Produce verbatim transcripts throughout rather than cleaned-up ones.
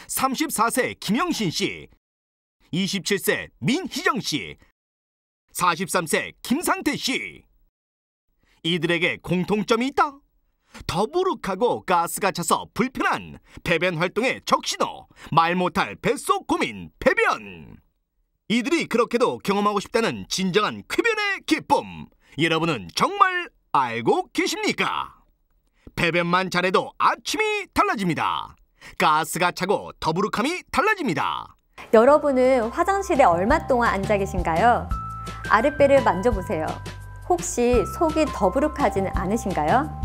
삼십사 세 김영신 씨, 이십칠 세 민희정 씨, 사십삼 세 김상태 씨. 이들에게 공통점이 있다. 더부룩하고 가스가 차서 불편한 배변 활동의 적신호, 말 못할 뱃속 고민 배변. 이들이 그렇게도 경험하고 싶다는 진정한 쾌변의 기쁨, 여러분은 정말 알고 계십니까? 배변만 잘해도 아침이 달라집니다. 가스가 차고 더부룩함이 달라집니다. 여러분은 화장실에 얼마 동안 앉아 계신가요? 아랫배를 만져보세요. 혹시 속이 더부룩하지는 않으신가요?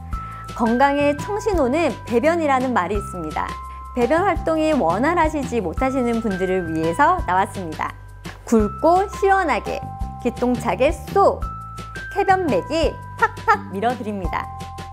건강의 청신호는 배변이라는 말이 있습니다. 배변 활동이 원활하시지 못하시는 분들을 위해서 나왔습니다. 굵고 시원하게, 기똥차게 쏙! 쾌변맥이 팍팍 밀어드립니다.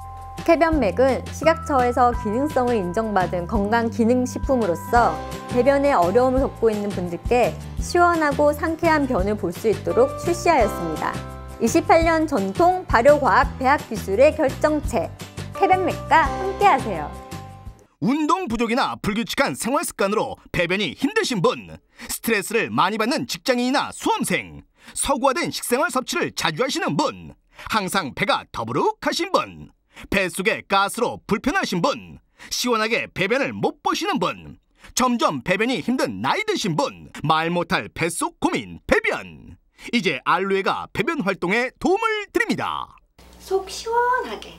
쾌변맥은 식약처에서 기능성을 인정받은 건강기능식품으로서 배변에 어려움을 겪고 있는 분들께 시원하고 상쾌한 변을 볼 수 있도록 출시하였습니다. 이십팔 년 전통 발효과학 배합기술의 결정체, 쾌변맥과 함께하세요. 운동 부족이나 불규칙한 생활 습관으로 배변이 힘드신 분, 스트레스를 많이 받는 직장인이나 수험생, 서구화된 식생활 섭취를 자주 하시는 분, 항상 배가 더부룩하신 분, 뱃속에 가스로 불편하신 분, 시원하게 배변을 못 보시는 분, 점점 배변이 힘든 나이 드신 분, 말 못할 뱃속 고민 배변. 이제 알로에가 배변 활동에 도움을 드립니다. 속 시원하게,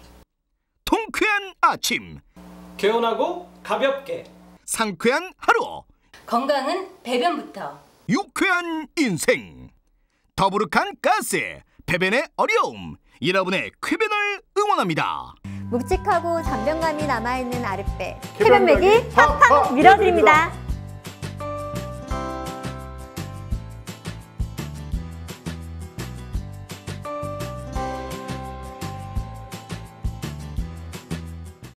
통쾌한 아침, 개운하고 가볍게, 상쾌한 하루, 건강은 배변부터, 유쾌한 인생, 더부룩한 가스, 배변의 어려움, 여러분의 쾌변을 응원합니다. 묵직하고 잔변감이 남아있는 아랫배, 쾌변맥이 팍팍 밀어드립니다.